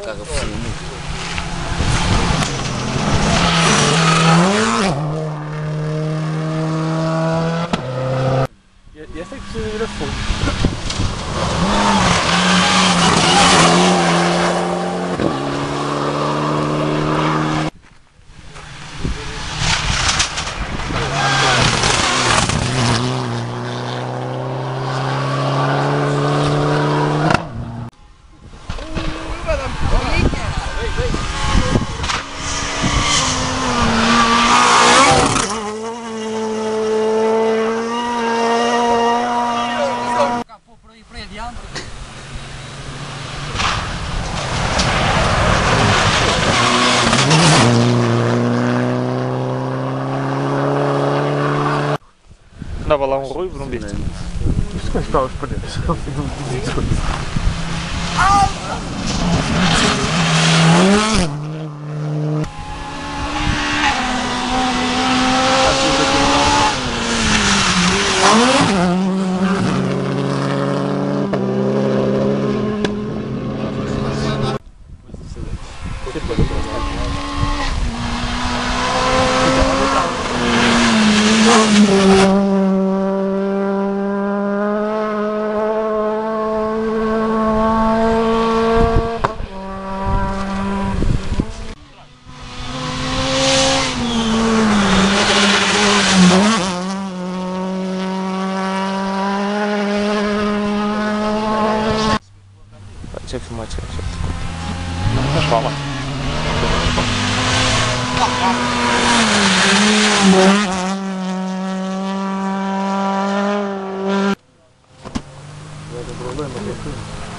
Kagak begini. Jag fick rätt fort. Dava lá um ruivo, não viste? Isto como está aos pneus? Deixa eu filmar, deixa eu. Mas fala. Não tem problema, não tem.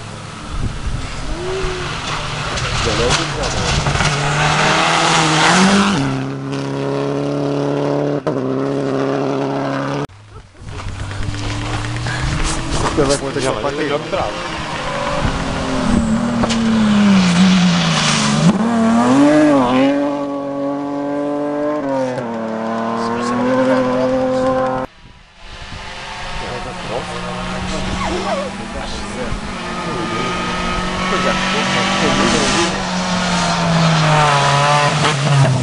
Você vai contar que a faca é jogo trava. Coisa